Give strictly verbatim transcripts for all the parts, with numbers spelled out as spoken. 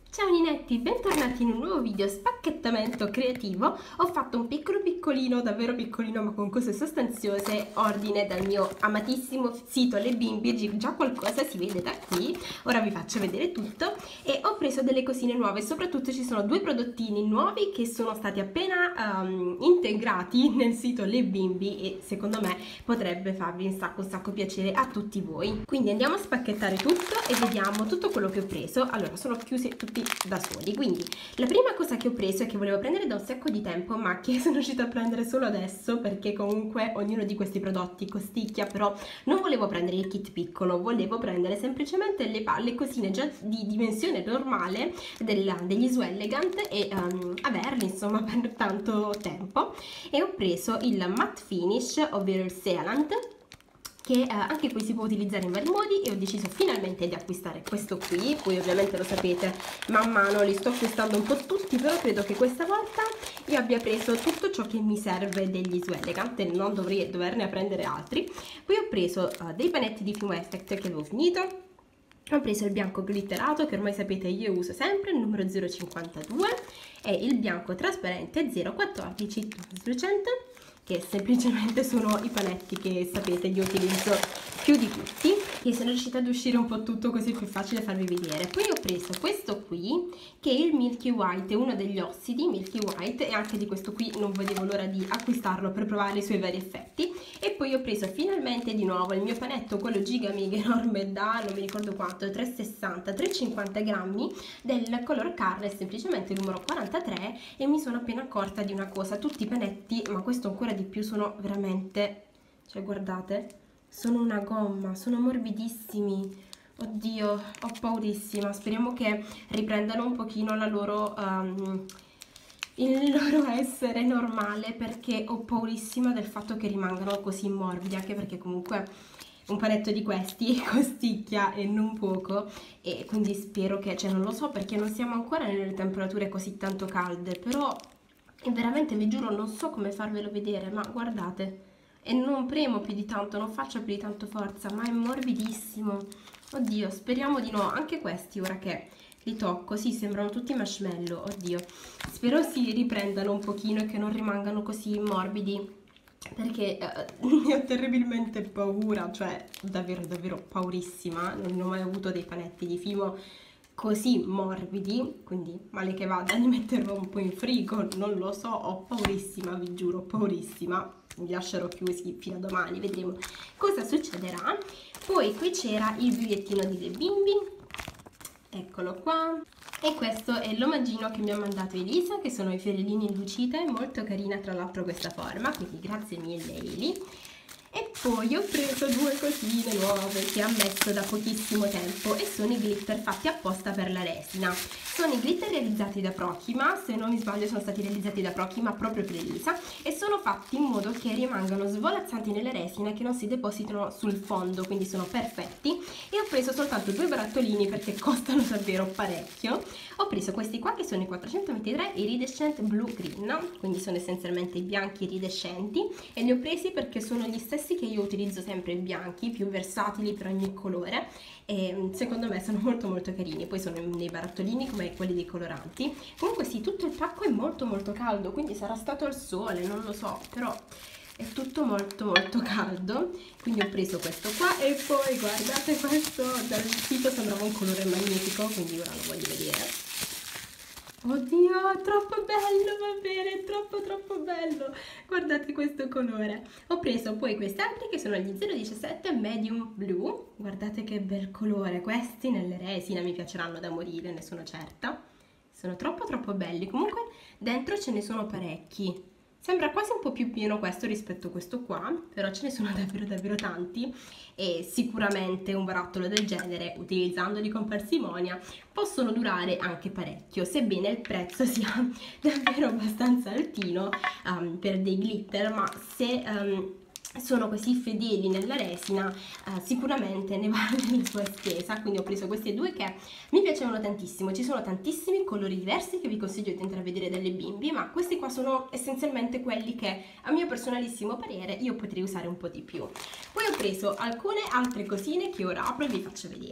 Ciao Ninetti, bentornati in un nuovo video spacchettamento creativo. Ho fatto un piccolo piccolino, davvero piccolino ma con cose sostanziose, ordine dal mio amatissimo sito Le Bimbi. Già qualcosa si vede da qui, ora vi faccio vedere tutto. E ho preso delle cosine nuove, soprattutto ci sono due prodottini nuovi che sono stati appena um, integrati nel sito Le Bimbi e secondo me potrebbe farvi un sacco un sacco piacere a tutti voi. Quindi andiamo a spacchettare tutto e vediamo tutto quello che ho preso. Allora, sono chiusi tutti da soli, quindi la prima cosa che ho preso e che volevo prendere da un sacco di tempo ma che sono riuscita a prendere solo adesso perché comunque ognuno di questi prodotti costicchia, però non volevo prendere il kit piccolo, volevo prendere semplicemente le palle cosine già di dimensione normale della, degli Swellegant e um, averli insomma per tanto tempo. E ho preso il matte finish, ovvero il sealant, che eh, anche qui si può utilizzare in vari modi, e ho deciso finalmente di acquistare questo qui. Poi ovviamente lo sapete, man mano li sto acquistando un po' tutti, però credo che questa volta io abbia preso tutto ciò che mi serve degli Swellegant e non dovrei doverne prendere altri. Poi ho preso uh, dei panetti di Fumo Effect che avevo finito. Ho preso il bianco glitterato che ormai sapete io uso sempre, il numero zero cinquantadue, e il bianco trasparente zero quattordici translucent, che semplicemente sono i panetti che sapete io utilizzo più di tutti, e sono riuscita ad uscire un po' tutto così è più facile farvi vedere. Poi ho preso questo qui che è il Milky White, uno degli ossidi Milky White, e anche di questo qui non vedevo l'ora di acquistarlo per provare i suoi vari effetti. E poi ho preso finalmente di nuovo il mio panetto, quello giga mega enorme da non mi ricordo quanto, trecentosessanta trecentocinquanta grammi, del color Carne, semplicemente il numero quarantatré. E mi sono appena accorta di una cosa: tutti i panetti, ma questo ancora di più, sono veramente, cioè guardate, sono una gomma, sono morbidissimi. Oddio, ho paurissima. Speriamo che riprendano un pochino la loro um, il loro essere normale, perché ho paurissima del fatto che rimangano così morbidi, anche perché comunque un panetto di questi costicchia e non poco, e quindi spero che, cioè non lo so perché non siamo ancora nelle temperature così tanto calde, però veramente vi giuro non so come farvelo vedere, ma guardate, e non premo più di tanto, non faccio più di tanto forza, ma è morbidissimo. Oddio, speriamo di no. Anche questi, ora che li tocco, sì, sembrano tutti marshmallow. Oddio, spero si riprendano un pochino e che non rimangano così morbidi, perché uh, ne ho terribilmente paura, cioè davvero davvero paurissima. Non ho mai avuto dei panetti di Fimo così morbidi, quindi male che vada li metterò un po' in frigo, non lo so, ho paurissima, vi giuro, paurissima. Vi lascerò chiusi fino a domani, vedremo cosa succederà. Poi qui c'era il bigliettino di Le Bimbi, eccolo qua, e questo è l'omaggino che mi ha mandato Elisa, che sono i fiorellini in lucite, molto carina tra l'altro questa forma, quindi grazie mille Eli. E poi ho preso due cosine nuove che ha messo da pochissimo tempo, e sono i glitter fatti apposta per la resina. Sono i glitter realizzati da Prochima, se non mi sbaglio sono stati realizzati da Prochima proprio per Elisa, e sono fatti in modo che rimangano svolazzanti nelle resine, che non si depositano sul fondo, quindi sono perfetti. E ho preso soltanto due barattolini perché costano davvero parecchio. Ho preso questi qua che sono i quattrocentoventitré Iridescent Blue Green, quindi sono essenzialmente i bianchi iridescenti, e li ho presi perché sono gli stessi che io utilizzo sempre, i bianchi, più versatili per ogni colore, e secondo me sono molto molto carini. Poi sono nei barattolini come quelli dei coloranti. Comunque sì, tutto il pacco è molto molto caldo, quindi sarà stato al sole, non lo so, però è tutto molto molto caldo. Quindi ho preso questo qua, e poi guardate questo, dal sito sembrava un colore magnifico, quindi ora lo voglio vedere. Oddio, è troppo bello, va bene, è troppo troppo bello, guardate questo colore. Ho preso poi questi altri che sono gli zero diciassette Medium Blue, guardate che bel colore, questi nelle resina mi piaceranno da morire, ne sono certa, sono troppo troppo belli. Comunque dentro ce ne sono parecchi, sembra quasi un po' più pieno questo rispetto a questo qua, però ce ne sono davvero davvero tanti, e sicuramente un barattolo del genere, utilizzandoli con parsimonia, possono durare anche parecchio, sebbene il prezzo sia davvero abbastanza altino um, per dei glitter, ma se um, sono così fedeli nella resina, eh, sicuramente ne vale la sua spesa. Quindi ho preso questi due che mi piacevano tantissimo. Ci sono tantissimi colori diversi che vi consiglio di andare a vedere dalle Bimbi, ma questi qua sono essenzialmente quelli che a mio personalissimo parere io potrei usare un po' di più. Poi ho preso alcune altre cosine che ora apro e vi faccio vedere.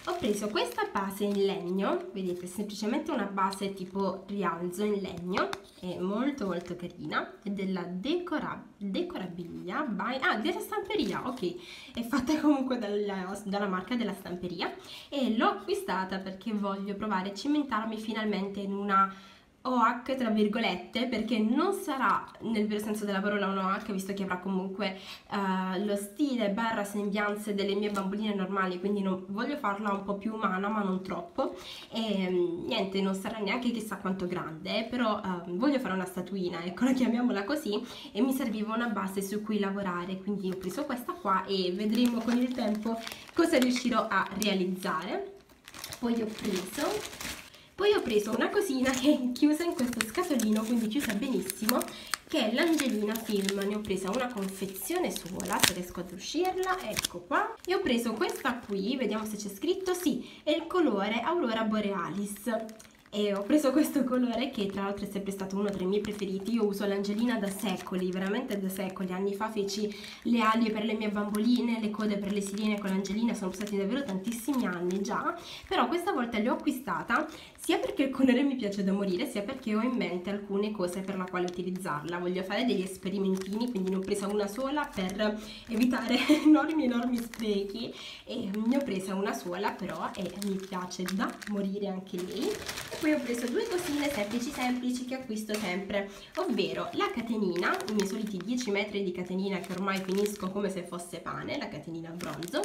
Ho preso questa base in legno, vedete, semplicemente una base tipo rialzo in legno, è molto molto carina, è della Decora, Decorabilia, by, ah, della Stamperia, ok, è fatta comunque dalla, dalla marca della Stamperia e l'ho acquistata perché voglio provare a cimentarmi finalmente in una O H tra virgolette, perché non sarà nel vero senso della parola un O H, visto che avrà comunque uh, lo stile barra sembianze delle mie bamboline normali, quindi non, voglio farla un po' più umana ma non troppo e niente, non sarà neanche chissà quanto grande, però uh, voglio fare una statuina, ecco, chiamiamola così, e mi serviva una base su cui lavorare, quindi ho preso questa qua e vedremo con il tempo cosa riuscirò a realizzare. Poi ho preso Poi ho preso una cosina che è chiusa in questo scatolino, quindi chiusa benissimo, che è l'Angelina Film. Ne ho presa una confezione sola, se riesco ad uscirla, ecco qua. E ho preso questa qui, vediamo se c'è scritto, sì, è il colore Aurora Borealis. E ho preso questo colore che tra l'altro è sempre stato uno tra i miei preferiti. Io uso l'Angelina da secoli, veramente da secoli. Anni fa feci le ali per le mie bamboline, le code per le sirene con l'Angelina, sono passati davvero tantissimi anni già, però questa volta l'ho acquistata sia perché il colore mi piace da morire, sia perché ho in mente alcune cose per la quale utilizzarla. Voglio fare degli sperimentini, quindi ne ho presa una sola per evitare enormi enormi sprechi e ne ho presa una sola però e mi piace da morire anche lei. Poi ho preso due cosine semplici semplici che acquisto sempre, ovvero la catenina, i miei soliti dieci metri di catenina che ormai finisco come se fosse pane, la catenina bronzo,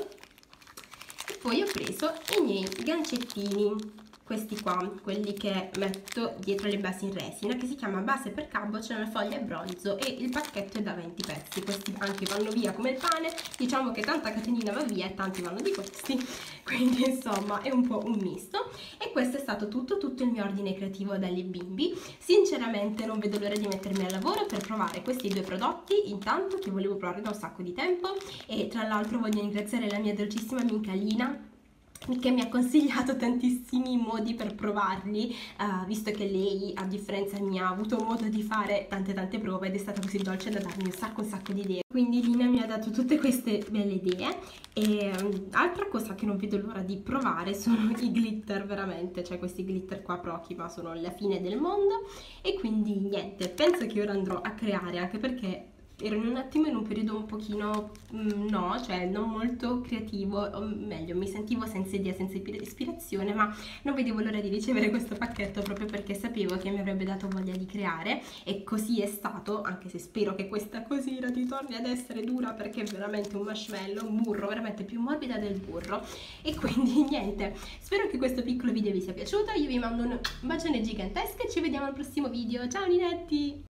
e poi ho preso i miei gancettini, questi qua, quelli che metto dietro le basi in resina, che si chiama base per caboce nella foglia bronzo e il pacchetto è da venti pezzi, questi anche vanno via come il pane, diciamo che tanta catenina va via e tanti vanno di questi, quindi insomma è un po' un misto. E questo è stato tutto, tutto il mio ordine creativo dalle bimbi. Sinceramente non vedo l'ora di mettermi al lavoro per provare questi due prodotti, intanto che volevo provare da un sacco di tempo, e tra l'altro voglio ringraziare la mia dolcissima amica Lina che mi ha consigliato tantissimi modi per provarli, uh, visto che lei a differenza mia ha avuto modo di fare tante tante prove ed è stata così dolce da darmi un sacco un sacco di idee, quindi Lina mi ha dato tutte queste belle idee. E um, altra cosa che non vedo l'ora di provare sono i glitter, veramente, cioè questi glitter qua Prochima sono la fine del mondo, e quindi niente, penso che ora andrò a creare, anche perché ero un attimo in un periodo un pochino mm, no, cioè non molto creativo, o meglio mi sentivo senza idea, senza ispirazione, ma non vedevo l'ora di ricevere questo pacchetto proprio perché sapevo che mi avrebbe dato voglia di creare, e così è stato, anche se spero che questa cosina ritorni ad essere dura perché è veramente un marshmallow, un burro, veramente più morbida del burro. E quindi niente, spero che questo piccolo video vi sia piaciuto, io vi mando un bacione gigantesco e ci vediamo al prossimo video, ciao Ninetti!